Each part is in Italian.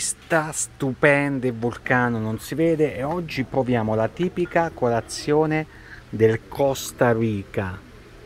Sta stupenda, il vulcano non si vede, e oggi proviamo la tipica colazione del Costa Rica: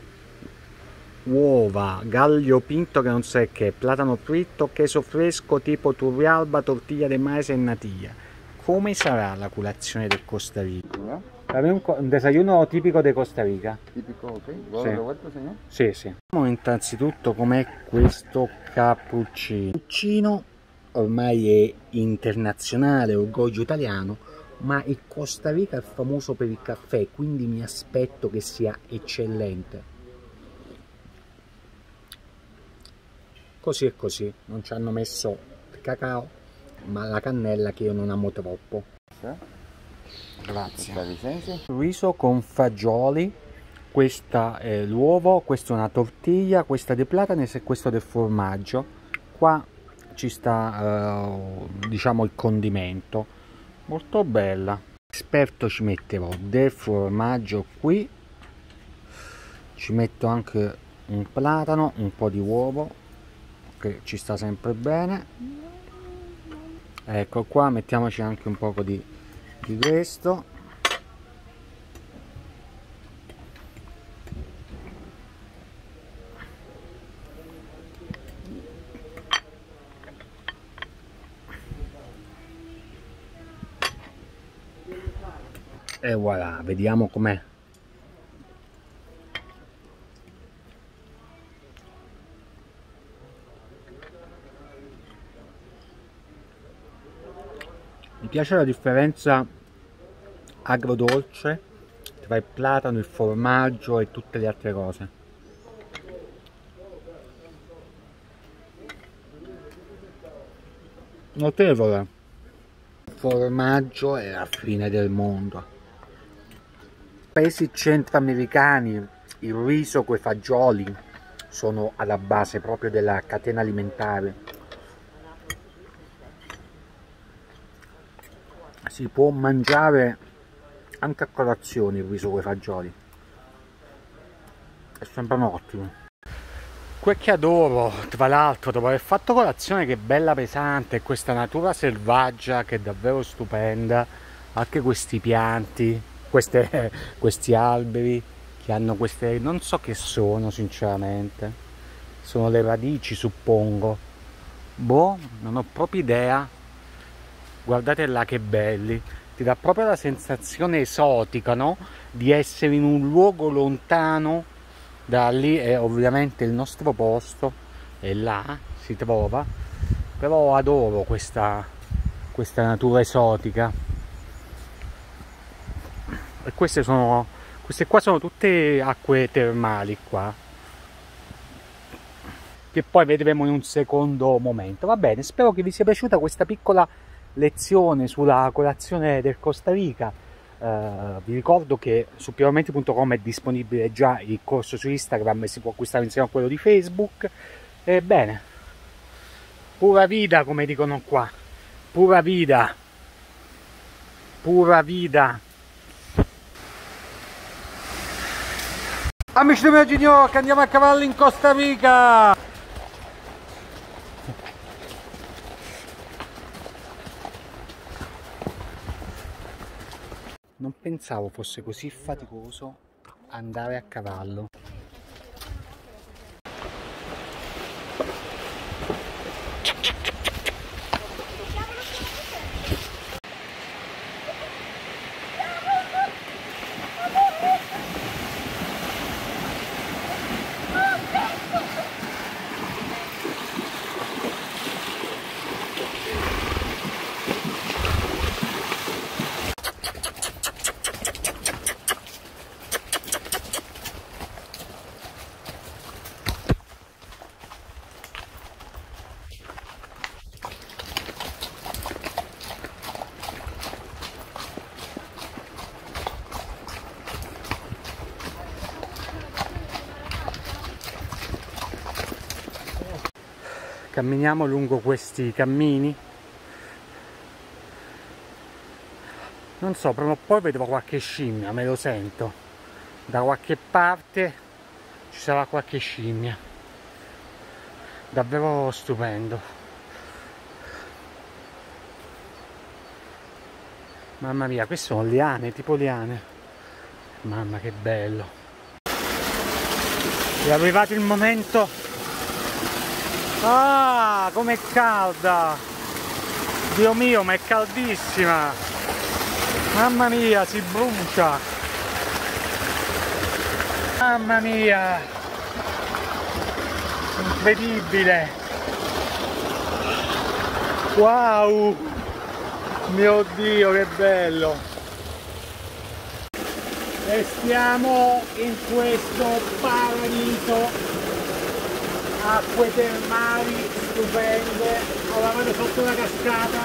uova, gaglio pinto che non sai che, platano fritto, queso fresco tipo turrialba, tortiglia di mais e natilla. Come sarà la colazione del Costa Rica? Un desayuno tipico di Costa Rica. Tipico, ok. Sì. Revuelto, señor. Sì, sì. Vediamo innanzitutto com'è questo cappuccino. Cappuccino ormai è internazionale, orgoglio italiano, ma il Costa Rica è famoso per il caffè, quindi mi aspetto che sia eccellente. Così e così, non ci hanno messo il cacao, ma la cannella che io non amo troppo. Grazie. Riso con fagioli, questa è l'uovo, questa è una tortiglia, questa di platanes e questo del formaggio. Qua ci sta diciamo il condimento, molto bella. Esperto, ci metterò del formaggio qui, ci metto anche un platano, un po' di uovo che ci sta sempre bene. Ecco qua, mettiamoci anche un poco di questo. E voilà, vediamo com'è. Mi piace la differenza agrodolce tra il platano, il formaggio e tutte le altre cose. Notevole. Il formaggio è la fine del mondo. Paesi centroamericani, il riso con i fagioli sono alla base proprio della catena alimentare. Si può mangiare anche a colazione il riso con i fagioli, è sempre ottimo. Quel che adoro, tra l'altro, dopo aver fatto colazione, che è bella pesante, questa natura selvaggia che è davvero stupenda, anche questi pianti, questi alberi che hanno queste, non so che sono sinceramente, sono le radici suppongo, boh, non ho proprio idea. Guardate là che belli, ti dà proprio la sensazione esotica, no? Di essere in un luogo lontano da lì, e ovviamente il nostro posto è là, si trova, però adoro questa natura esotica. E queste qua sono tutte acque termali qua, che poi vedremo in un secondo momento. Va bene, spero che vi sia piaciuta questa piccola lezione sulla colazione del Costa Rica. Vi ricordo che su piovamenti.com è disponibile già il corso su Instagram e si può acquistare insieme a quello di Facebook. Bene, pura vida, come dicono qua, pura vida, pura vida. Amici di Imaginio, che andiamo a cavallo in Costa Rica! Non pensavo fosse così faticoso andare a cavallo. Camminiamo lungo questi cammini. Non so, prima o poi vedrò qualche scimmia, me lo sento. Da qualche parte ci sarà qualche scimmia. Davvero stupendo. Mamma mia, queste sono liane, tipo liane. Mamma che bello. È arrivato il momento. Ah, com'è calda! Dio mio, ma è caldissima! Mamma mia, si brucia! Mamma mia! Incredibile! Wow! Mio Dio, che bello! E stiamo in questo paradiso, acque termali stupende. Ho la mano sotto la cascata.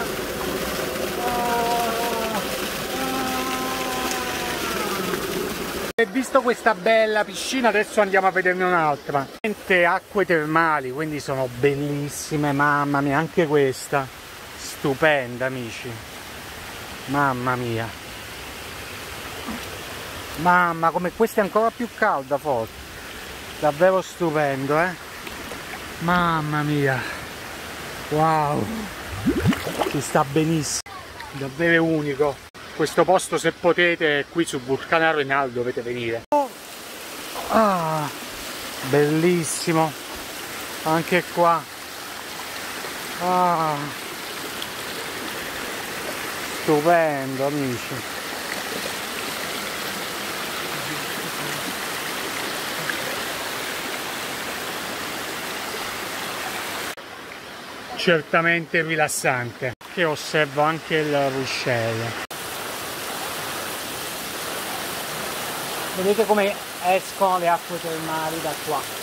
E visto questa bella piscina, adesso andiamo a vederne un'altra. Acque termali, quindi sono bellissime, mamma mia, anche questa stupenda, amici. Mamma mia, mamma, come questa è ancora più calda forse, davvero stupendo, mamma mia, wow, ci sta benissimo, davvero unico questo posto. Se potete, qui su Vulcano Arenal dovete venire. Ah, bellissimo anche qua. Ah, stupendo, amici. Certamente rilassante. Che osservo anche il ruscello. Vedete come escono le acque termali da qua.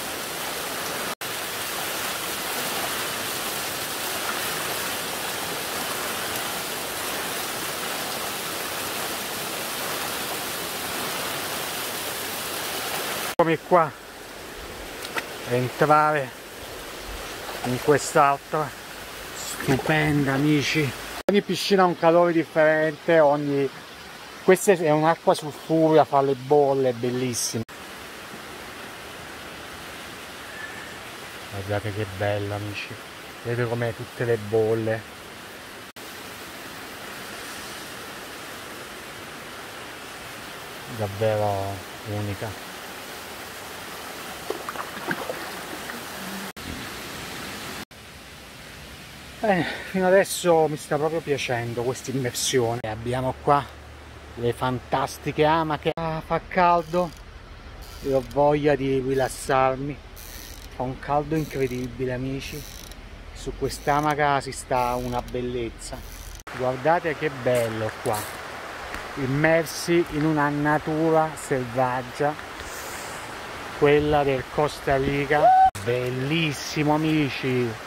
Come qua, entrare in quest'altra stupenda, amici. Ogni piscina ha un calore differente, questa è un'acqua sulfurea, fa le bolle, è bellissima. Guardate che bella, amici, vedete com'è tutte le bolle. Davvero unica. Fino adesso mi sta proprio piacendo questa immersione. Abbiamo qua le fantastiche amache. Fa caldo e ho voglia di rilassarmi. Fa un caldo incredibile, amici. Su quest'amaca si sta una bellezza. Guardate che bello qua, immersi in una natura selvaggia, quella del Costa Rica. Bellissimo, amici.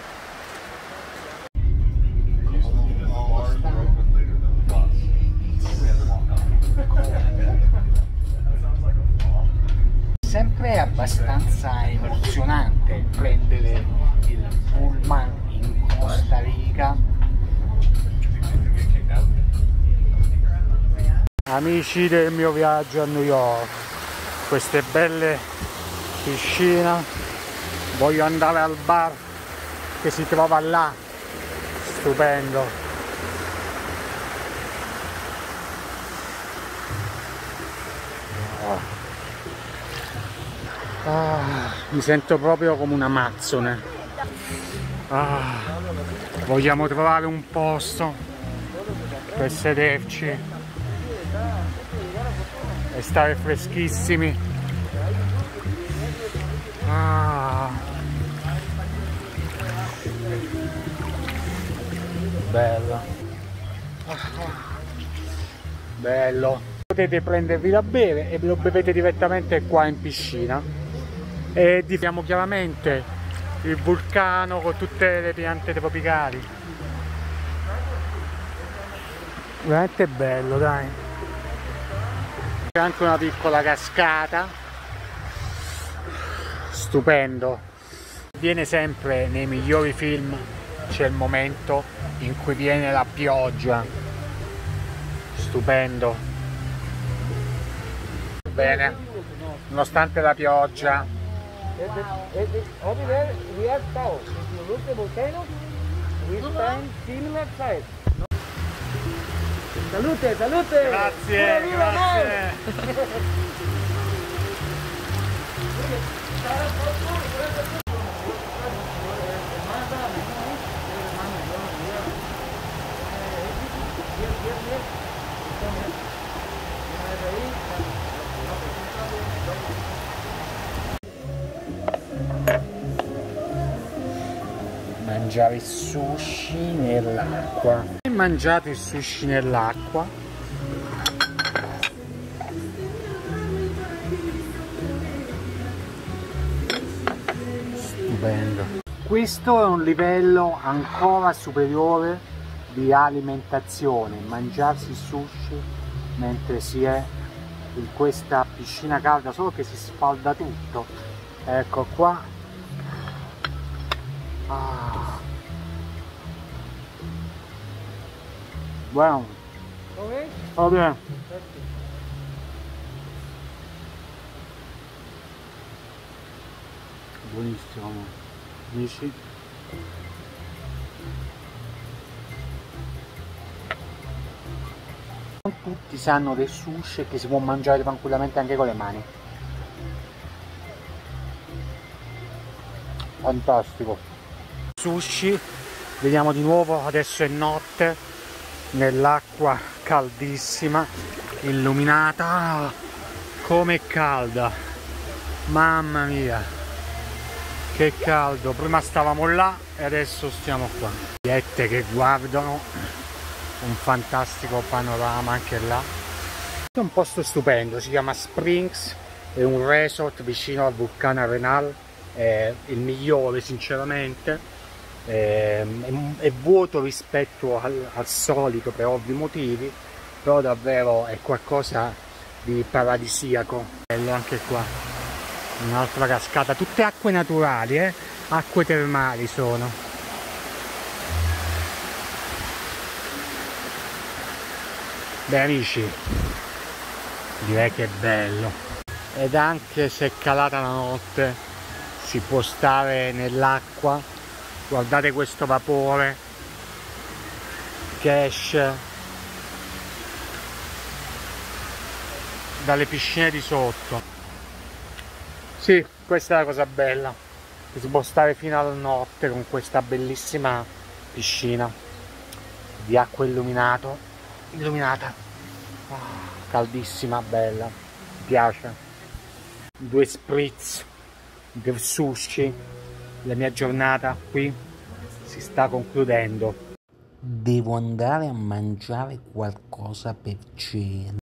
Sempre abbastanza emozionante prendere il pullman in Costa Rica. Amici del mio viaggio a New York, queste belle piscine, voglio andare al bar che si trova là, stupendo. Mi sento proprio come un amazzone. Vogliamo trovare un posto per sederci e stare freschissimi. Bello. Bello. Potete prendervi da bere e ve lo bevete direttamente qua in piscina. E vediamo chiaramente il vulcano con tutte le piante tropicali. Veramente bello, dai. C'è anche una piccola cascata. Stupendo. Viene sempre nei migliori film, c'è il momento in cui viene la pioggia. Stupendo. Bene, nonostante la pioggia. Over there we are tall. If you look at the volcano, we stand similar size. Salute, salute! Grazie, Viva grazie. Mangiare il sushi nell'acqua. Ho mangiato il sushi nell'acqua. Stupendo. Questo è un livello ancora superiore di alimentazione, mangiarsi il sushi mentre si è in questa piscina calda, solo che si spalda tutto. Ecco qua. Ah. Buono. Come? Va bene. Buonissimo, amici. Non tutti sanno del sushi che si può mangiare tranquillamente anche con le mani. Fantastico. Sushi, vediamo di nuovo, adesso è notte, nell'acqua caldissima, illuminata. Ah, com'è calda, mamma mia, che caldo. Prima stavamo là e adesso stiamo qua. Magliette che guardano un fantastico panorama anche là. È un posto stupendo, si chiama Springs, è un resort vicino al vulcano Arenal, è il migliore sinceramente. È vuoto rispetto al solito per ovvi motivi, però davvero è qualcosa di paradisiaco. Bello anche qua, un'altra cascata, tutte acque naturali, acque termali sono. Beh amici, direi che è bello, ed anche se è calata la notte si può stare nell'acqua. Guardate questo vapore che esce dalle piscine di sotto. Sì, questa è la cosa bella, che si può stare fino alla notte con questa bellissima piscina di acqua illuminata, caldissima, bella, mi piace. 2 spritz del sushi. La mia giornata qui si sta concludendo. Devo andare a mangiare qualcosa per cena.